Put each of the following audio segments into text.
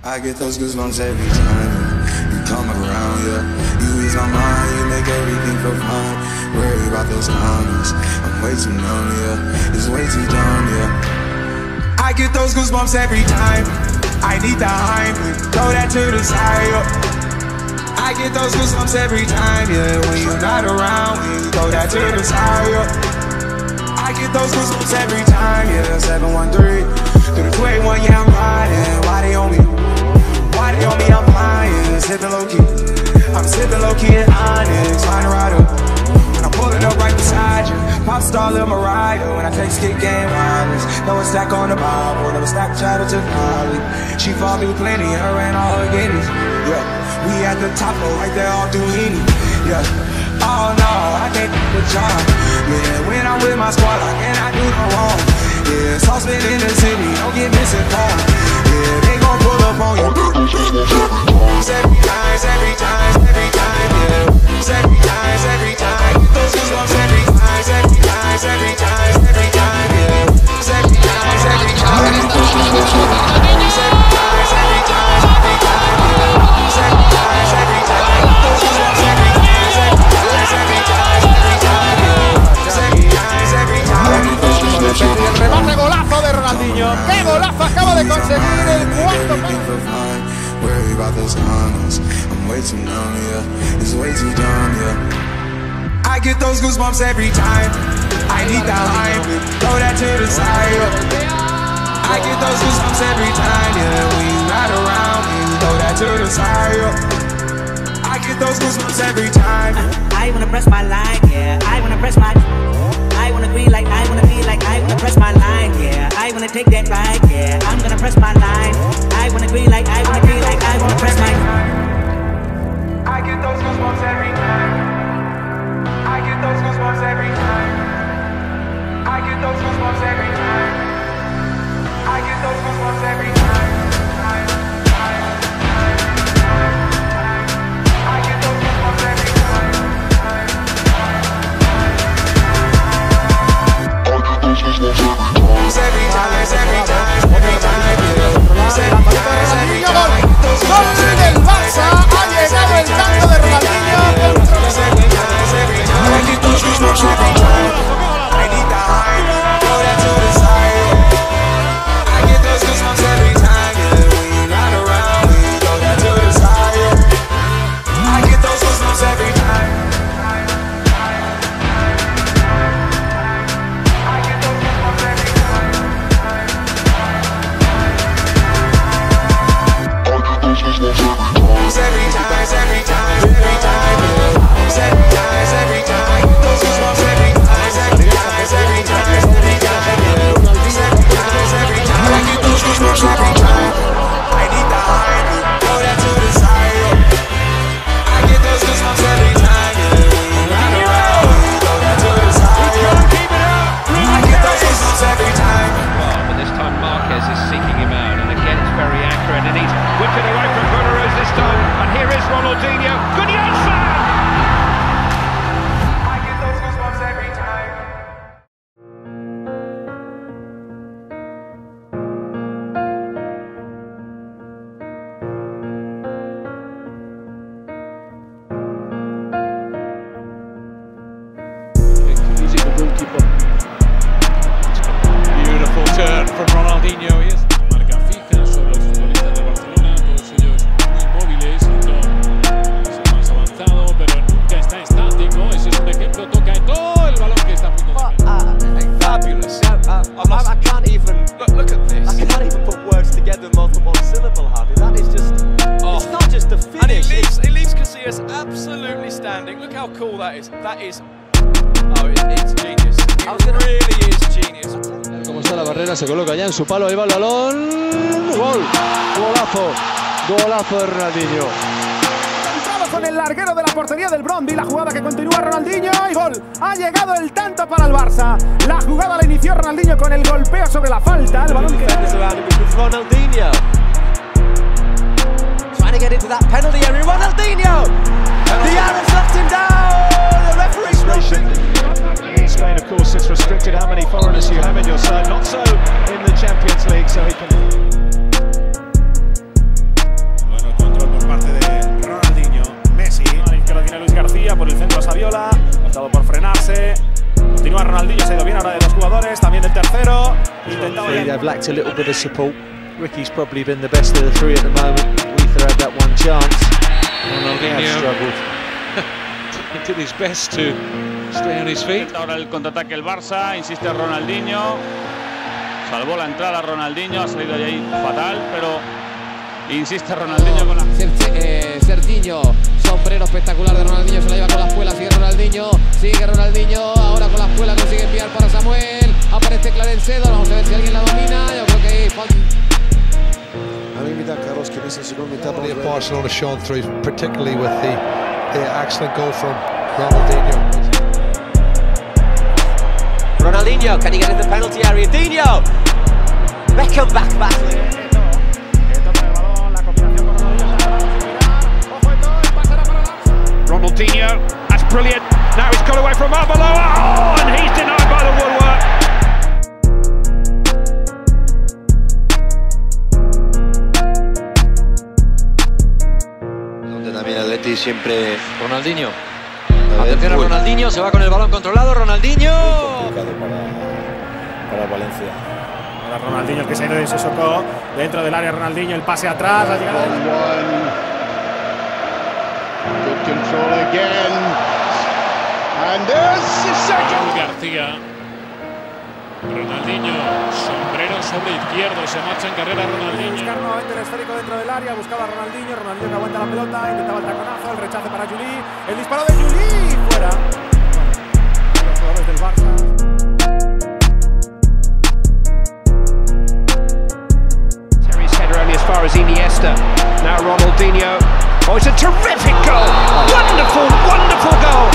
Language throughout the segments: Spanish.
I get those goosebumps every time you come around, yeah. You ease my mind, you make everything feel fine. Worry about those comments, I'm way too numb, yeah. It's way too dumb, yeah. I get those goosebumps every time I need the Heimlich, throw that to the side, yeah. I get those goosebumps every time, yeah. When you're not around, when you throw that to the side, yeah. I get those goosebumps every time, yeah. 713 through the 281, yeah, I'm riding. Why they on me? Why they on me? I'm lying. Sipping low key. I'm sipping low key in Onyx. Find a rider. When I'm pulling up right beside you. Pop star Lil Mariah. When I take skit game wireless. No one stack on the Bible. Never Snapchat or took Molly. She fought me plenty. Her and all her guineas. Yeah. We at the top, though, right there, all Duini. Yeah. Oh no, I can't with y'all. Yeah, when I'm with my squad, I cannot do no wrong. Yeah, saucepan in the city, don't get misinformed. Yeah, they gon' pull up on you. Every time, yeah. Every time. Those goosebumps every time, yeah. Every time, yeah. El remate, golazo de Ronaldinho. ¡Qué golazo acaba de conseguir el cuarto! Worry about those comments, I'm way too numb, yeah. It's way too dumb, yeah. I get those goosebumps every time I need the Heimlich, throw that to the side, yeah. I get those goosebumps every time, yeah. When you're not around, when you throw that to the side, yeah. I get those goosebumps every time. I wanna press my line, yeah. I wanna press my. I wanna be like, I wanna be like, I wanna press my line, yeah. I wanna take that ride, yeah. I'm gonna press my line. I wanna be like, I wanna be like, I wanna press my. I get those goosebumps every time. I get those goosebumps every time. I get those goosebumps every time. I get those goosebumps every time. I get those goosebumps every time. Gol del Barça, ha llegado el tanto de Ronaldinho. Beautiful turn from Ronaldinho. Marca fija sobre los futbolistas de Barcelona, todos ellos muy móviles, es el más avanzado, pero nunca está estático. Ese es un ejemplo, toca en todo el balón que está muy concentrado. Fabulous. I can't even look at this. I can't even put words together more than one syllable, Harvey. That is just. It's not just a finish. And he leaves Casillas absolutely standing. Look how cool that is. That is. Oh, it's genius. It really is genius. Como está la barrera, se coloca ya en su palo, ahí va el balón. ¡Gol! ¡Golazo! ¡Golazo de Ronaldinho! Con el larguero de la portería del Brøndby, la jugada que continúa Ronaldinho y gol. Ha llegado el tanto para el Barça. La jugada la inició Ronaldinho con el golpeo sobre la falta. El balón que... Ronaldinho trying to get into that penalty area. Ronaldinho! The Arabs left him down. The referee's nothing. In Spain, of course, it's restricted how many foreigners you have in your side. Not so in the Champions League, so he can... continúa Ronaldinho, se ha ido bien ahora de dos jugadores, también el tercero. Intentaba They've lacked a little bit of support. Ricky's probably been the best of the three at the moment. Weither had that one chance. Ronaldinho Struggled. did his best to stay on his feet. Ahora el contraataque el Barça, insiste Ronaldinho. Salvó la entrada Ronaldinho, ha salido de ahí fatal, pero insiste Ronaldinho con la... Serginho, sombrero espectacular de Ronaldinho, se la lleva con la espuela, sigue Ronaldinho, ahora con la espuela consigue enviar para Samuel, aparece Clarence Seedorf, vamos a ver si alguien la domina, yo creo que falta. A mí me da Carlos que en esa segunda etapa Barcelona shone through, particularly with the excellent goal from Ronaldinho. Ronaldinho, can he get in the penalty area? Dino! Beckham back battling. Ronaldinho, that's brilliant. Now he's got away from Arbeloa. Oh, and he's denied by the woodwork. Donde también Atleti siempre... Ronaldinho. Atención a Ronaldinho, se va con el balón controlado. Ronaldinho. Complicado para Valencia. Ahora Ronaldinho, el que se ha ido de Sissoko, dentro del área Ronaldinho, el pase atrás, la llegada Good control again. And there's García. Ronaldinho, sombrero sobre izquierdo, se marcha en carrera Ronaldinho. buscar nuevamente el esférico dentro del área, buscaba a Ronaldinho que aguanta la pelota, intentaba el taconazo, el rechace para Juli, el disparo de Juli, fuera. Bueno, los jugadores del Barça. Terry's header only as far as Iniesta. Now Ronaldinho. Oh, it's a terrific goal! Wonderful, wonderful goal!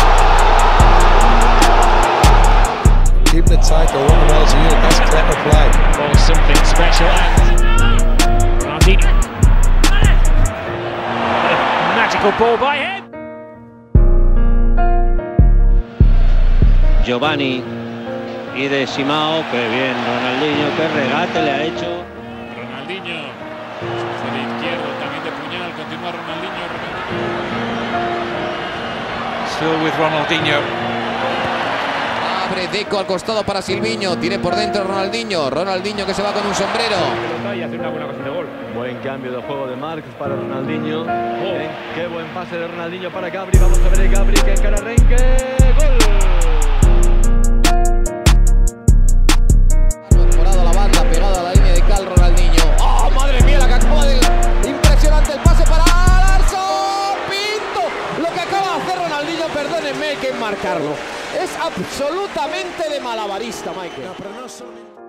Keeping it tight, though, Ronaldinho's here. That's clever play. Oh, something special. And Ronaldinho. Magical ball by him. Giovanni y de Simao, qué bien Ronaldinho, qué regate le ha hecho. Ronaldinho, de izquierdo, también de puñal, continúa Ronaldinho. Still with Ronaldinho. Abre Deco al costado para Silvinho, tiene por dentro Ronaldinho, Ronaldinho que se va con un sombrero. Y hace una buena ocasión de gol. Buen cambio de juego de Marcs para Ronaldinho. Qué buen pase de Ronaldinho para Gabri. Vamos a ver Gabri que encara Renque. ¡Gol! Mejorado a la banda, pegado a la línea de cal Ronaldinho. ¡Oh, madre mía, la que acaba de... Impresionante el pase para Larson Pinto. Lo que acaba de hacer Ronaldinho, perdónenme, hay que marcarlo. Es absolutamente de malabarista, Michael. No, pero no solamente...